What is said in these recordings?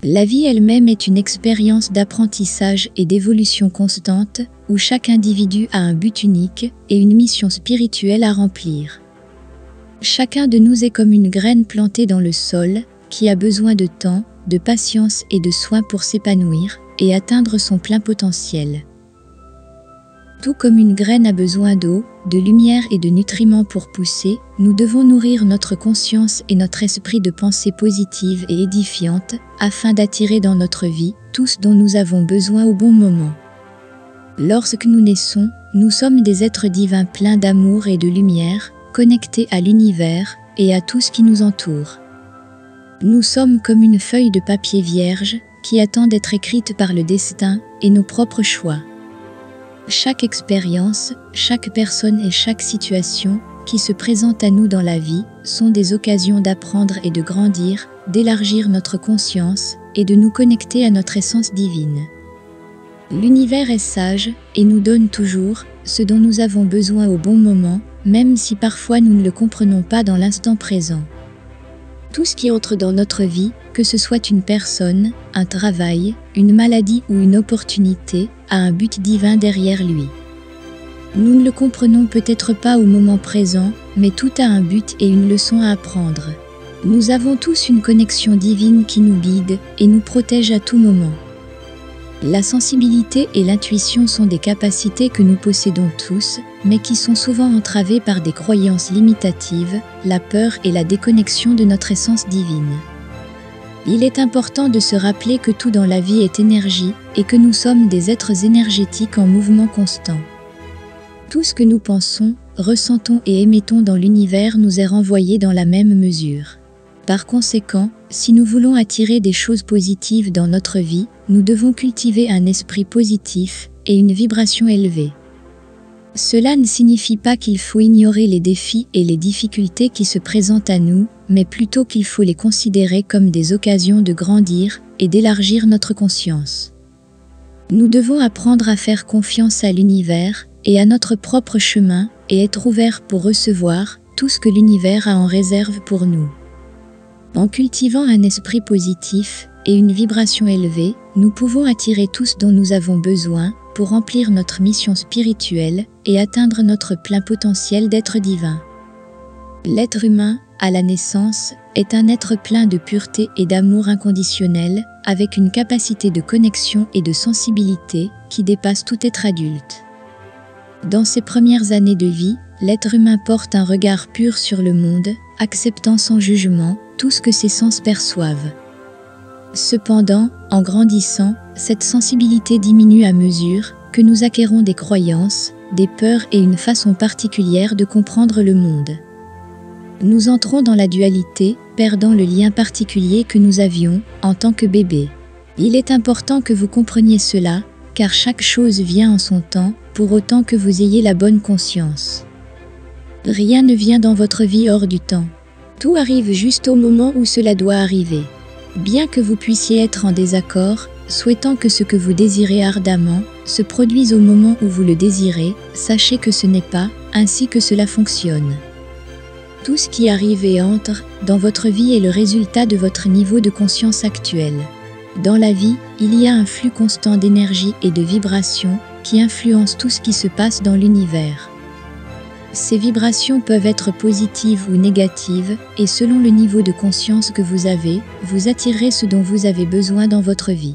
La vie elle-même est une expérience d'apprentissage et d'évolution constante, où chaque individu a un but unique et une mission spirituelle à remplir. Chacun de nous est comme une graine plantée dans le sol, qui a besoin de temps, de patience et de soins pour s'épanouir et atteindre son plein potentiel. Tout comme une graine a besoin d'eau, de lumière et de nutriments pour pousser, nous devons nourrir notre conscience et notre esprit de pensées positives et édifiantes, afin d'attirer dans notre vie tout ce dont nous avons besoin au bon moment. Lorsque nous naissons, nous sommes des êtres divins pleins d'amour et de lumière, connectés à l'univers et à tout ce qui nous entoure. Nous sommes comme une feuille de papier vierge qui attend d'être écrite par le destin et nos propres choix. Chaque expérience, chaque personne et chaque situation qui se présentent à nous dans la vie sont des occasions d'apprendre et de grandir, d'élargir notre conscience et de nous connecter à notre essence divine. L'univers est sage et nous donne toujours ce dont nous avons besoin au bon moment, même si parfois nous ne le comprenons pas dans l'instant présent. Tout ce qui entre dans notre vie, que ce soit une personne, un travail, une maladie ou une opportunité, a un but divin derrière lui. Nous ne le comprenons peut-être pas au moment présent, mais tout a un but et une leçon à apprendre. Nous avons tous une connexion divine qui nous guide et nous protège à tout moment. La sensibilité et l'intuition sont des capacités que nous possédons tous, mais qui sont souvent entravées par des croyances limitatives, la peur et la déconnexion de notre essence divine. Il est important de se rappeler que tout dans la vie est énergie et que nous sommes des êtres énergétiques en mouvement constant. Tout ce que nous pensons, ressentons et émettons dans l'univers nous est renvoyé dans la même mesure. Par conséquent, si nous voulons attirer des choses positives dans notre vie, nous devons cultiver un esprit positif et une vibration élevée. Cela ne signifie pas qu'il faut ignorer les défis et les difficultés qui se présentent à nous, mais plutôt qu'il faut les considérer comme des occasions de grandir et d'élargir notre conscience. Nous devons apprendre à faire confiance à l'univers et à notre propre chemin et être ouverts pour recevoir tout ce que l'univers a en réserve pour nous. En cultivant un esprit positif et une vibration élevée, nous pouvons attirer tout ce dont nous avons besoin pour remplir notre mission spirituelle et atteindre notre plein potentiel d'être divin. L'être humain, à la naissance, est un être plein de pureté et d'amour inconditionnel, avec une capacité de connexion et de sensibilité qui dépasse tout être adulte. Dans ses premières années de vie, l'être humain porte un regard pur sur le monde, acceptant sans jugement tout ce que ses sens perçoivent. Cependant, en grandissant, cette sensibilité diminue à mesure que nous acquérons des croyances, des peurs et une façon particulière de comprendre le monde. Nous entrons dans la dualité, perdant le lien particulier que nous avions en tant que bébé. Il est important que vous compreniez cela, car chaque chose vient en son temps, pour autant que vous ayez la bonne conscience. Rien ne vient dans votre vie hors du temps. Tout arrive juste au moment où cela doit arriver. Bien que vous puissiez être en désaccord, souhaitant que ce que vous désirez ardemment se produise au moment où vous le désirez, sachez que ce n'est pas ainsi que cela fonctionne. Tout ce qui arrive et entre dans votre vie est le résultat de votre niveau de conscience actuel. Dans la vie, il y a un flux constant d'énergie et de vibrations qui influence tout ce qui se passe dans l'univers. Ces vibrations peuvent être positives ou négatives, et selon le niveau de conscience que vous avez, vous attirez ce dont vous avez besoin dans votre vie.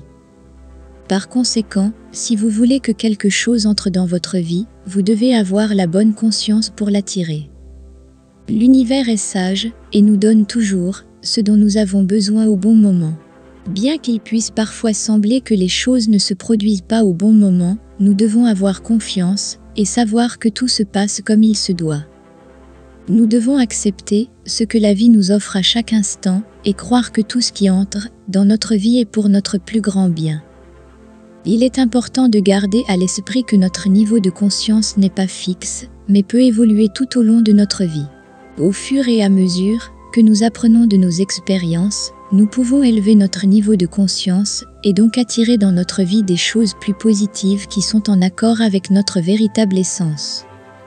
Par conséquent, si vous voulez que quelque chose entre dans votre vie, vous devez avoir la bonne conscience pour l'attirer. L'univers est sage et nous donne toujours ce dont nous avons besoin au bon moment. Bien qu'il puisse parfois sembler que les choses ne se produisent pas au bon moment, nous devons avoir confiance et savoir que tout se passe comme il se doit. Nous devons accepter ce que la vie nous offre à chaque instant et croire que tout ce qui entre dans notre vie est pour notre plus grand bien. Il est important de garder à l'esprit que notre niveau de conscience n'est pas fixe, mais peut évoluer tout au long de notre vie. Au fur et à mesure que nous apprenons de nos expériences, nous pouvons élever notre niveau de conscience et donc attirer dans notre vie des choses plus positives qui sont en accord avec notre véritable essence.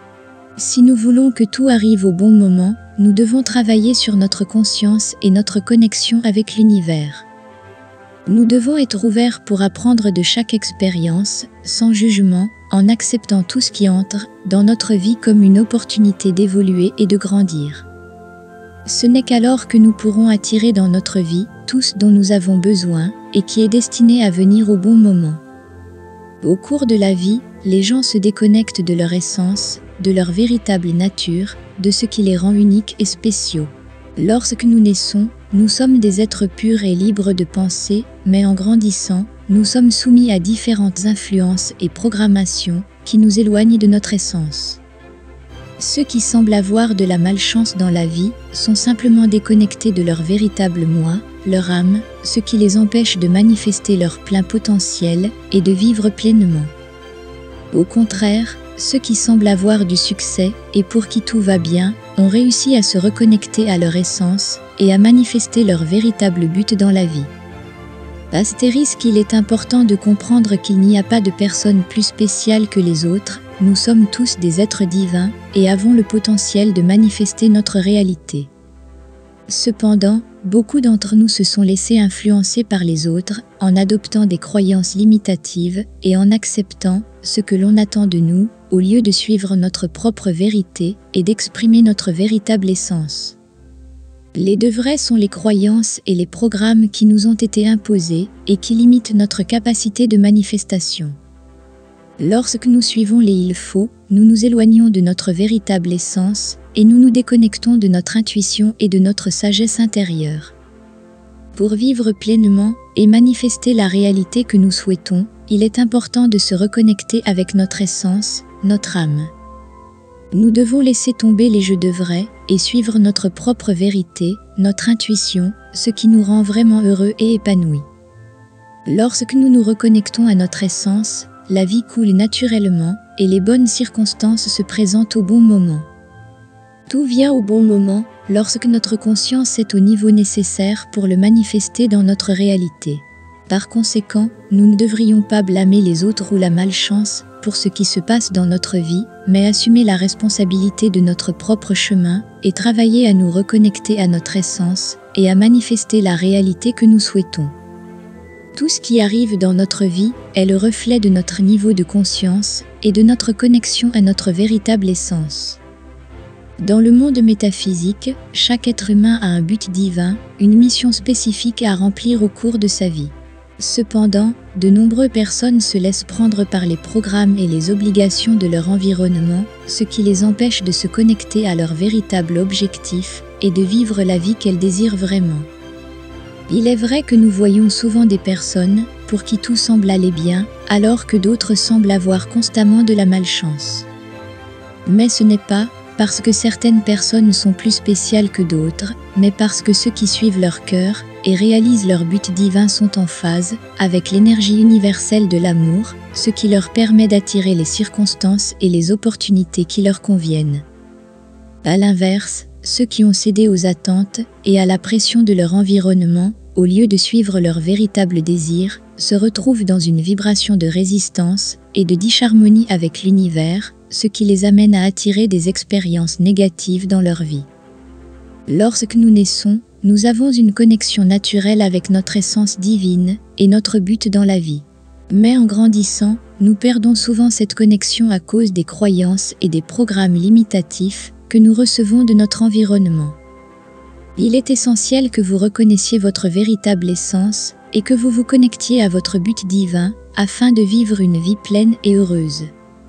Si nous voulons que tout arrive au bon moment, nous devons travailler sur notre conscience et notre connexion avec l'univers. Nous devons être ouverts pour apprendre de chaque expérience, sans jugement, en acceptant tout ce qui entre dans notre vie comme une opportunité d'évoluer et de grandir. Ce n'est qu'alors que nous pourrons attirer dans notre vie tout ce dont nous avons besoin et qui est destiné à venir au bon moment. Au cours de la vie, les gens se déconnectent de leur essence, de leur véritable nature, de ce qui les rend uniques et spéciaux. Lorsque nous naissons, nous sommes des êtres purs et libres de penser, mais en grandissant, nous sommes soumis à différentes influences et programmations qui nous éloignent de notre essence. Ceux qui semblent avoir de la malchance dans la vie sont simplement déconnectés de leur véritable moi, leur âme, ce qui les empêche de manifester leur plein potentiel et de vivre pleinement. Au contraire, ceux qui semblent avoir du succès et pour qui tout va bien ont réussi à se reconnecter à leur essence et à manifester leur véritable but dans la vie. Astérisque, il est important de comprendre qu'il n'y a pas de personne plus spéciale que les autres, nous sommes tous des êtres divins et avons le potentiel de manifester notre réalité. Cependant, beaucoup d'entre nous se sont laissés influencer par les autres en adoptant des croyances limitatives et en acceptant ce que l'on attend de nous, au lieu de suivre notre propre vérité et d'exprimer notre véritable essence. Les deux vrais sont les croyances et les programmes qui nous ont été imposés et qui limitent notre capacité de manifestation. Lorsque nous suivons les il faut, nous nous éloignons de notre véritable essence et nous nous déconnectons de notre intuition et de notre sagesse intérieure. Pour vivre pleinement et manifester la réalité que nous souhaitons, il est important de se reconnecter avec notre essence, notre âme. Nous devons laisser tomber les jeux de vrai et suivre notre propre vérité, notre intuition, ce qui nous rend vraiment heureux et épanouis. Lorsque nous nous reconnectons à notre essence, la vie coule naturellement et les bonnes circonstances se présentent au bon moment. Tout vient au bon moment lorsque notre conscience est au niveau nécessaire pour le manifester dans notre réalité. Par conséquent, nous ne devrions pas blâmer les autres ou la malchance pour ce qui se passe dans notre vie, mais assumer la responsabilité de notre propre chemin et travailler à nous reconnecter à notre essence et à manifester la réalité que nous souhaitons. Tout ce qui arrive dans notre vie est le reflet de notre niveau de conscience et de notre connexion à notre véritable essence. Dans le monde métaphysique, chaque être humain a un but divin, une mission spécifique à remplir au cours de sa vie. Cependant, de nombreuses personnes se laissent prendre par les programmes et les obligations de leur environnement, ce qui les empêche de se connecter à leur véritable objectif et de vivre la vie qu'elles désirent vraiment. Il est vrai que nous voyons souvent des personnes pour qui tout semble aller bien, alors que d'autres semblent avoir constamment de la malchance. Mais ce n'est pas parce que certaines personnes sont plus spéciales que d'autres, mais parce que ceux qui suivent leur cœur et réalisent leur but divin sont en phase avec l'énergie universelle de l'amour, ce qui leur permet d'attirer les circonstances et les opportunités qui leur conviennent. À l'inverse, ceux qui ont cédé aux attentes et à la pression de leur environnement, au lieu de suivre leur véritable désir, se retrouvent dans une vibration de résistance et de disharmonie avec l'univers, ce qui les amène à attirer des expériences négatives dans leur vie. Lorsque nous naissons, nous avons une connexion naturelle avec notre essence divine et notre but dans la vie. Mais en grandissant, nous perdons souvent cette connexion à cause des croyances et des programmes limitatifs que nous recevons de notre environnement. Il est essentiel que vous reconnaissiez votre véritable essence et que vous vous connectiez à votre but divin afin de vivre une vie pleine et heureuse.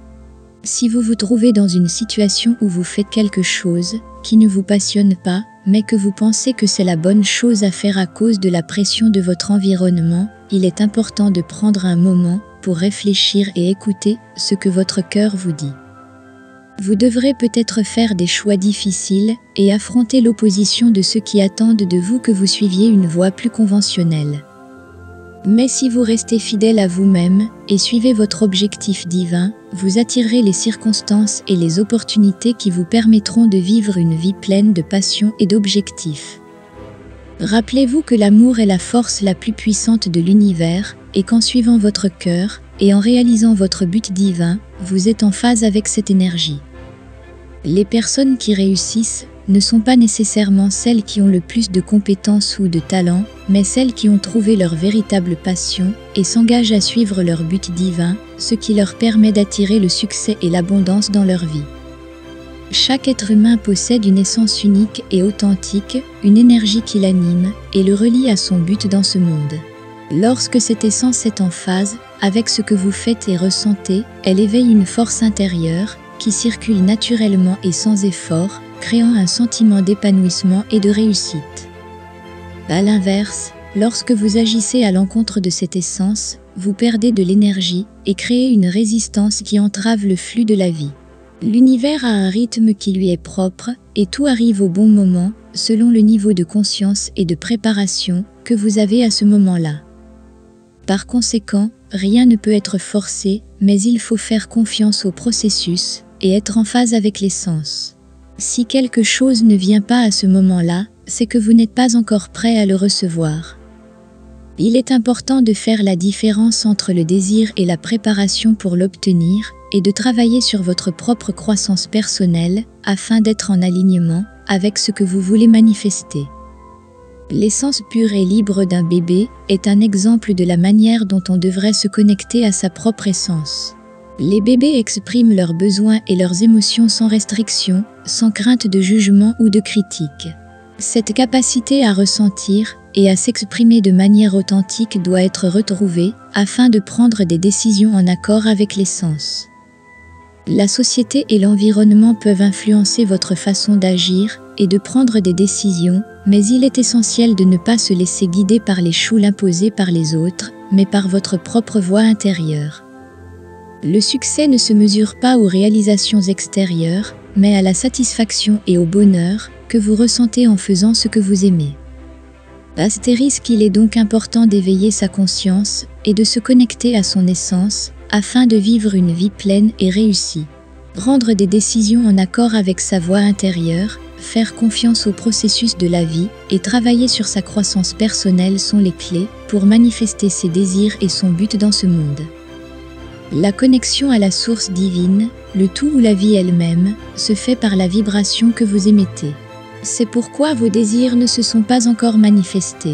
Si vous vous trouvez dans une situation où vous faites quelque chose qui ne vous passionne pas, mais que vous pensez que c'est la bonne chose à faire à cause de la pression de votre environnement, il est important de prendre un moment pour réfléchir et écouter ce que votre cœur vous dit. Vous devrez peut-être faire des choix difficiles et affronter l'opposition de ceux qui attendent de vous que vous suiviez une voie plus conventionnelle. Mais si vous restez fidèle à vous-même et suivez votre objectif divin, vous attirerez les circonstances et les opportunités qui vous permettront de vivre une vie pleine de passion et d'objectifs. Rappelez-vous que l'amour est la force la plus puissante de l'univers et qu'en suivant votre cœur et en réalisant votre but divin, vous êtes en phase avec cette énergie. Les personnes qui réussissent ne sont pas nécessairement celles qui ont le plus de compétences ou de talent, mais celles qui ont trouvé leur véritable passion et s'engagent à suivre leur but divin, ce qui leur permet d'attirer le succès et l'abondance dans leur vie. Chaque être humain possède une essence unique et authentique, une énergie qui l'anime et le relie à son but dans ce monde. Lorsque cette essence est en phase avec ce que vous faites et ressentez, elle éveille une force intérieure qui circule naturellement et sans effort, créant un sentiment d'épanouissement et de réussite. À l'inverse, lorsque vous agissez à l'encontre de cette essence, vous perdez de l'énergie et créez une résistance qui entrave le flux de la vie. L'univers a un rythme qui lui est propre et tout arrive au bon moment, selon le niveau de conscience et de préparation que vous avez à ce moment-là. Par conséquent, rien ne peut être forcé, mais il faut faire confiance au processus et être en phase avec l'essence. Si quelque chose ne vient pas à ce moment-là, c'est que vous n'êtes pas encore prêt à le recevoir. Il est important de faire la différence entre le désir et la préparation pour l'obtenir et de travailler sur votre propre croissance personnelle afin d'être en alignement avec ce que vous voulez manifester. L'essence pure et libre d'un bébé est un exemple de la manière dont on devrait se connecter à sa propre essence. Les bébés expriment leurs besoins et leurs émotions sans restriction, sans crainte de jugement ou de critique. Cette capacité à ressentir et à s'exprimer de manière authentique doit être retrouvée afin de prendre des décisions en accord avec l'essence. La société et l'environnement peuvent influencer votre façon d'agir et de prendre des décisions, mais il est essentiel de ne pas se laisser guider par les choules imposées par les autres, mais par votre propre voix intérieure. Le succès ne se mesure pas aux réalisations extérieures, mais à la satisfaction et au bonheur que vous ressentez en faisant ce que vous aimez. Astérisque, il est donc important d'éveiller sa conscience et de se connecter à son essence afin de vivre une vie pleine et réussie. Prendre des décisions en accord avec sa voix intérieure, faire confiance au processus de la vie et travailler sur sa croissance personnelle sont les clés pour manifester ses désirs et son but dans ce monde. La connexion à la source divine, le tout ou la vie elle-même, se fait par la vibration que vous émettez. C'est pourquoi vos désirs ne se sont pas encore manifestés.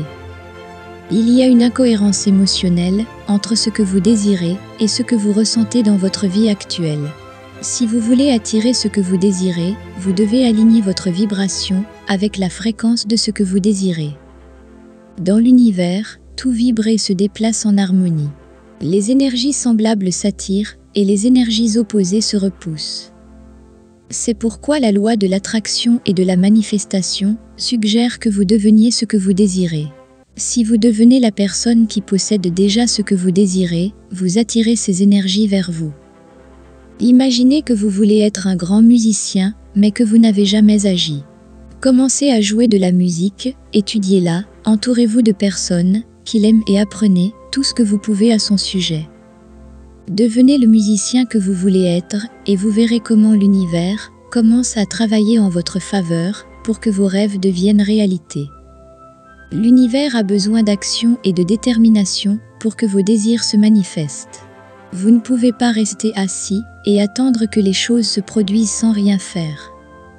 Il y a une incohérence émotionnelle entre ce que vous désirez et ce que vous ressentez dans votre vie actuelle. Si vous voulez attirer ce que vous désirez, vous devez aligner votre vibration avec la fréquence de ce que vous désirez. Dans l'univers, tout vibre et se déplace en harmonie. Les énergies semblables s'attirent et les énergies opposées se repoussent. C'est pourquoi la loi de l'attraction et de la manifestation suggère que vous deveniez ce que vous désirez. Si vous devenez la personne qui possède déjà ce que vous désirez, vous attirez ces énergies vers vous. Imaginez que vous voulez être un grand musicien, mais que vous n'avez jamais agi. Commencez à jouer de la musique, étudiez-la, entourez-vous de personnes qui l'aiment et apprenez tout ce que vous pouvez à son sujet. Devenez le musicien que vous voulez être et vous verrez comment l'univers commence à travailler en votre faveur pour que vos rêves deviennent réalité. L'univers a besoin d'action et de détermination pour que vos désirs se manifestent. Vous ne pouvez pas rester assis et attendre que les choses se produisent sans rien faire.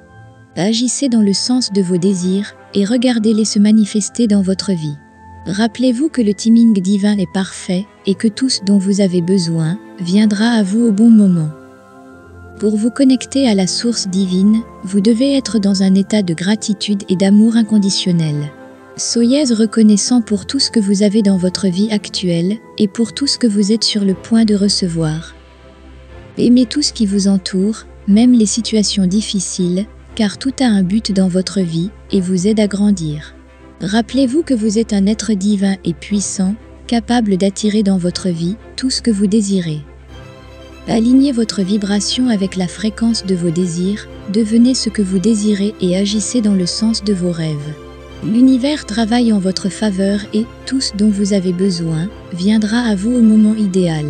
Agissez dans le sens de vos désirs et regardez-les se manifester dans votre vie. Rappelez-vous que le timing divin est parfait et que tout ce dont vous avez besoin viendra à vous au bon moment. Pour vous connecter à la source divine, vous devez être dans un état de gratitude et d'amour inconditionnel. Soyez reconnaissant pour tout ce que vous avez dans votre vie actuelle et pour tout ce que vous êtes sur le point de recevoir. Aimez tout ce qui vous entoure, même les situations difficiles, car tout a un but dans votre vie et vous aide à grandir. Rappelez-vous que vous êtes un être divin et puissant, capable d'attirer dans votre vie tout ce que vous désirez. Alignez votre vibration avec la fréquence de vos désirs, devenez ce que vous désirez et agissez dans le sens de vos rêves. L'univers travaille en votre faveur et tout ce dont vous avez besoin viendra à vous au moment idéal.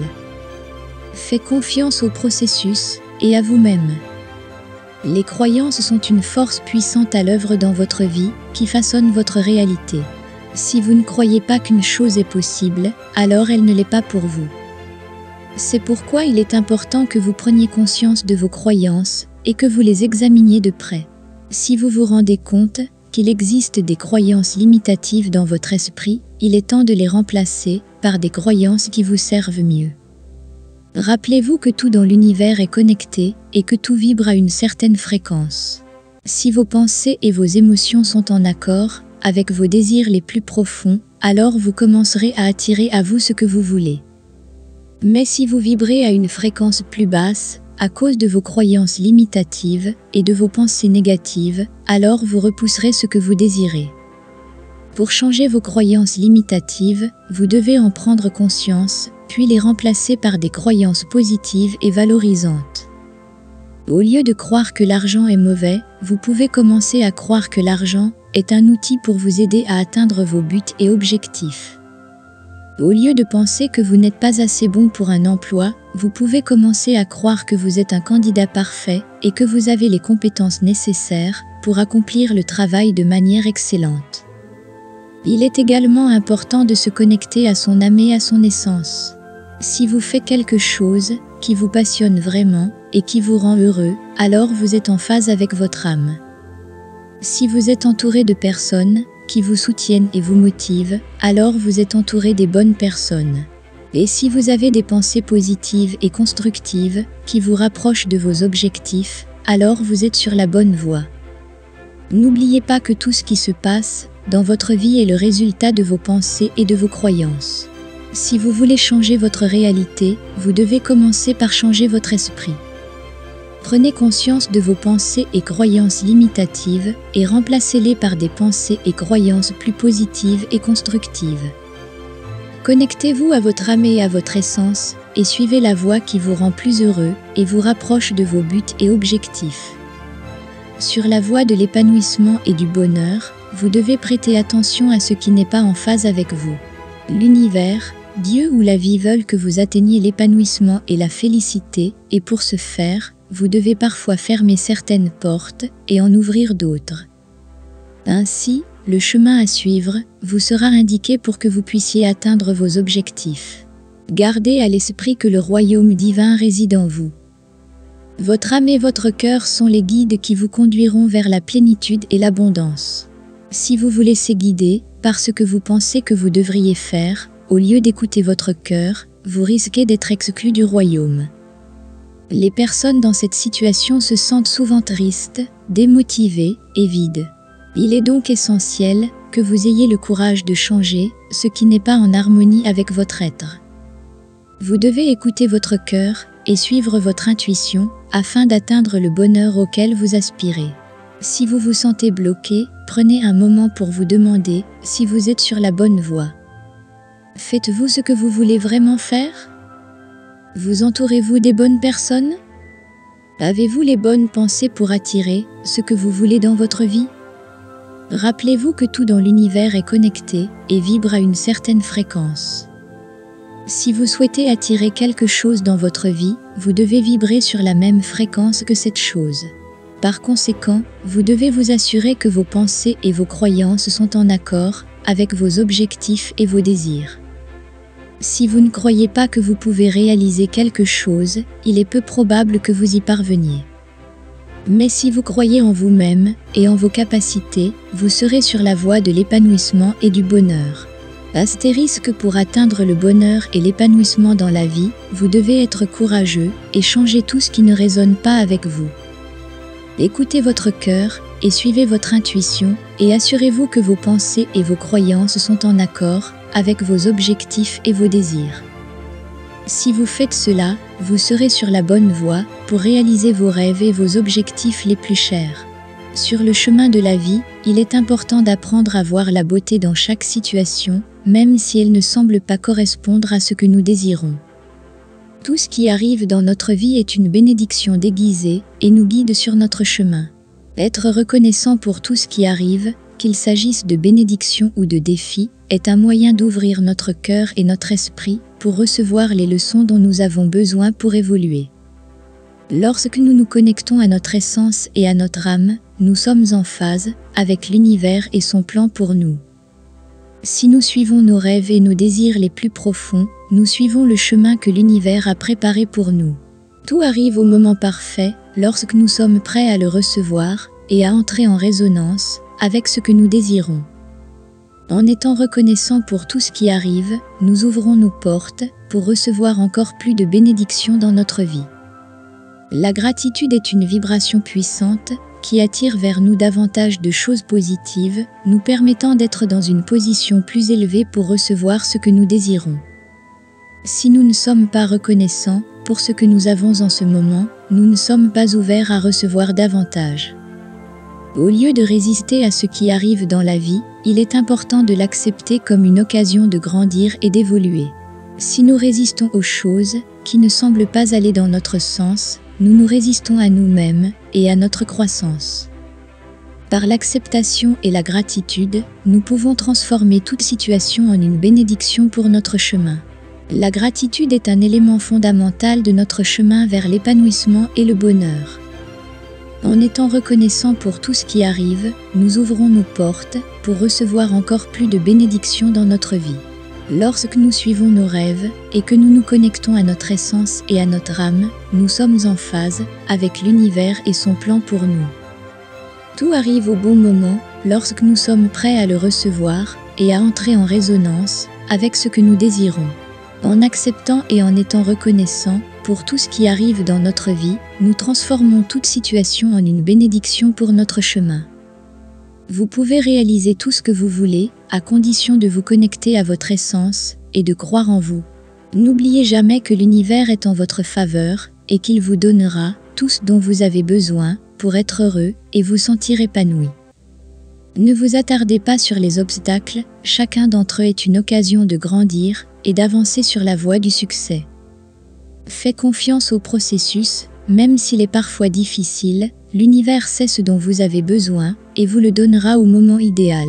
Faites confiance au processus et à vous-même. Les croyances sont une force puissante à l'œuvre dans votre vie qui façonne votre réalité. Si vous ne croyez pas qu'une chose est possible, alors elle ne l'est pas pour vous. C'est pourquoi il est important que vous preniez conscience de vos croyances et que vous les examiniez de près. Si vous vous rendez compte qu'il existe des croyances limitatives dans votre esprit, il est temps de les remplacer par des croyances qui vous servent mieux. Rappelez-vous que tout dans l'univers est connecté et que tout vibre à une certaine fréquence. Si vos pensées et vos émotions sont en accord avec vos désirs les plus profonds, alors vous commencerez à attirer à vous ce que vous voulez. Mais si vous vibrez à une fréquence plus basse, à cause de vos croyances limitatives et de vos pensées négatives, alors vous repousserez ce que vous désirez. Pour changer vos croyances limitatives, vous devez en prendre conscience, puis les remplacer par des croyances positives et valorisantes. Au lieu de croire que l'argent est mauvais, vous pouvez commencer à croire que l'argent est un outil pour vous aider à atteindre vos buts et objectifs. Au lieu de penser que vous n'êtes pas assez bon pour un emploi, vous pouvez commencer à croire que vous êtes un candidat parfait et que vous avez les compétences nécessaires pour accomplir le travail de manière excellente. Il est également important de se connecter à son âme et à son essence. Si vous faites quelque chose qui vous passionne vraiment et qui vous rend heureux, alors vous êtes en phase avec votre âme. Si vous êtes entouré de personnes qui vous soutiennent et vous motivent, alors vous êtes entouré des bonnes personnes. Et si vous avez des pensées positives et constructives qui vous rapprochent de vos objectifs, alors vous êtes sur la bonne voie. N'oubliez pas que tout ce qui se passe dans votre vie est le résultat de vos pensées et de vos croyances. Si vous voulez changer votre réalité, vous devez commencer par changer votre esprit. Prenez conscience de vos pensées et croyances limitatives et remplacez-les par des pensées et croyances plus positives et constructives. Connectez-vous à votre âme et à votre essence et suivez la voie qui vous rend plus heureux et vous rapproche de vos buts et objectifs. Sur la voie de l'épanouissement et du bonheur, vous devez prêter attention à ce qui n'est pas en phase avec vous. L'univers, Dieu ou la vie veulent que vous atteigniez l'épanouissement et la félicité, et pour ce faire, vous devez parfois fermer certaines portes et en ouvrir d'autres. Ainsi, le chemin à suivre vous sera indiqué pour que vous puissiez atteindre vos objectifs. Gardez à l'esprit que le royaume divin réside en vous. Votre âme et votre cœur sont les guides qui vous conduiront vers la plénitude et l'abondance. Si vous vous laissez guider par ce que vous pensez que vous devriez faire, au lieu d'écouter votre cœur, vous risquez d'être exclu du royaume. Les personnes dans cette situation se sentent souvent tristes, démotivées et vides. Il est donc essentiel que vous ayez le courage de changer ce qui n'est pas en harmonie avec votre être. Vous devez écouter votre cœur et suivre votre intuition afin d'atteindre le bonheur auquel vous aspirez. Si vous vous sentez bloqué, prenez un moment pour vous demander si vous êtes sur la bonne voie. Faites-vous ce que vous voulez vraiment faire? Vous entourez-vous des bonnes personnes? Avez-vous les bonnes pensées pour attirer ce que vous voulez dans votre vie? Rappelez-vous que tout dans l'univers est connecté et vibre à une certaine fréquence. Si vous souhaitez attirer quelque chose dans votre vie, vous devez vibrer sur la même fréquence que cette chose. Par conséquent, vous devez vous assurer que vos pensées et vos croyances sont en accord avec vos objectifs et vos désirs. Si vous ne croyez pas que vous pouvez réaliser quelque chose, il est peu probable que vous y parveniez. Mais si vous croyez en vous-même et en vos capacités, vous serez sur la voie de l'épanouissement et du bonheur. Astérisque pour atteindre le bonheur et l'épanouissement dans la vie, vous devez être courageux et changer tout ce qui ne résonne pas avec vous. Écoutez votre cœur et suivez votre intuition et assurez-vous que vos pensées et vos croyances sont en accord avec vos objectifs et vos désirs. Si vous faites cela, vous serez sur la bonne voie pour réaliser vos rêves et vos objectifs les plus chers. Sur le chemin de la vie, il est important d'apprendre à voir la beauté dans chaque situation, même si elle ne semble pas correspondre à ce que nous désirons. Tout ce qui arrive dans notre vie est une bénédiction déguisée et nous guide sur notre chemin. Être reconnaissant pour tout ce qui arrive, qu'il s'agisse de bénédictions ou de défis, est un moyen d'ouvrir notre cœur et notre esprit pour recevoir les leçons dont nous avons besoin pour évoluer. Lorsque nous nous connectons à notre essence et à notre âme, nous sommes en phase avec l'univers et son plan pour nous. Si nous suivons nos rêves et nos désirs les plus profonds, nous suivons le chemin que l'univers a préparé pour nous. Tout arrive au moment parfait, lorsque nous sommes prêts à le recevoir, et à entrer en résonance avec ce que nous désirons. En étant reconnaissants pour tout ce qui arrive, nous ouvrons nos portes pour recevoir encore plus de bénédictions dans notre vie. La gratitude est une vibration puissante qui attire vers nous davantage de choses positives, nous permettant d'être dans une position plus élevée pour recevoir ce que nous désirons. Si nous ne sommes pas reconnaissants pour ce que nous avons en ce moment, nous ne sommes pas ouverts à recevoir davantage. Au lieu de résister à ce qui arrive dans la vie, il est important de l'accepter comme une occasion de grandir et d'évoluer. Si nous résistons aux choses qui ne semblent pas aller dans notre sens, nous nous résistons à nous-mêmes et à notre croissance. Par l'acceptation et la gratitude, nous pouvons transformer toute situation en une bénédiction pour notre chemin. La gratitude est un élément fondamental de notre chemin vers l'épanouissement et le bonheur. En étant reconnaissants pour tout ce qui arrive, nous ouvrons nos portes pour recevoir encore plus de bénédictions dans notre vie. Lorsque nous suivons nos rêves et que nous nous connectons à notre essence et à notre âme, nous sommes en phase avec l'univers et son plan pour nous. Tout arrive au bon moment lorsque nous sommes prêts à le recevoir et à entrer en résonance avec ce que nous désirons. En acceptant et en étant reconnaissants pour tout ce qui arrive dans notre vie, nous transformons toute situation en une bénédiction pour notre chemin. Vous pouvez réaliser tout ce que vous voulez, à condition de vous connecter à votre essence et de croire en vous. N'oubliez jamais que l'univers est en votre faveur et qu'il vous donnera tout ce dont vous avez besoin pour être heureux et vous sentir épanoui. Ne vous attardez pas sur les obstacles, chacun d'entre eux est une occasion de grandir et d'avancer sur la voie du succès. Faites confiance au processus, même s'il est parfois difficile, l'univers sait ce dont vous avez besoin et vous le donnera au moment idéal.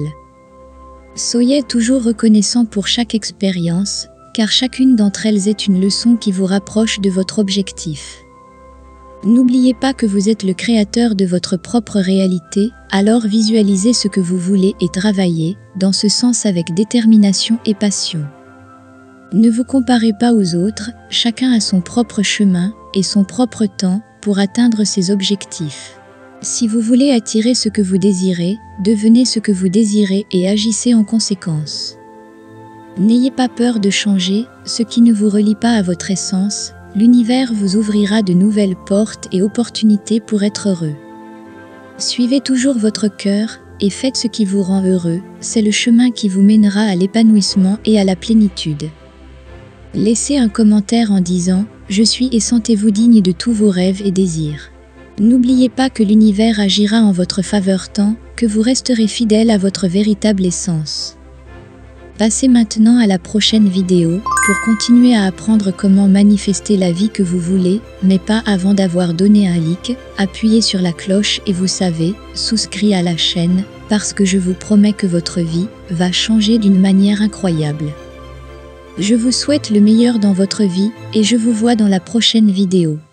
Soyez toujours reconnaissant pour chaque expérience, car chacune d'entre elles est une leçon qui vous rapproche de votre objectif. N'oubliez pas que vous êtes le créateur de votre propre réalité, alors visualisez ce que vous voulez et travaillez dans ce sens avec détermination et passion. Ne vous comparez pas aux autres, chacun a son propre chemin et son propre temps pour atteindre ses objectifs. Si vous voulez attirer ce que vous désirez, devenez ce que vous désirez et agissez en conséquence. N'ayez pas peur de changer ce qui ne vous relie pas à votre essence, l'univers vous ouvrira de nouvelles portes et opportunités pour être heureux. Suivez toujours votre cœur et faites ce qui vous rend heureux, c'est le chemin qui vous mènera à l'épanouissement et à la plénitude. Laissez un commentaire en disant « Je suis » et sentez-vous digne de tous vos rêves et désirs. N'oubliez pas que l'univers agira en votre faveur tant que vous resterez fidèle à votre véritable essence. Passez maintenant à la prochaine vidéo pour continuer à apprendre comment manifester la vie que vous voulez, mais pas avant d'avoir donné un like, appuyez sur la cloche et vous savez, souscrit à la chaîne, parce que je vous promets que votre vie va changer d'une manière incroyable. Je vous souhaite le meilleur dans votre vie et je vous vois dans la prochaine vidéo.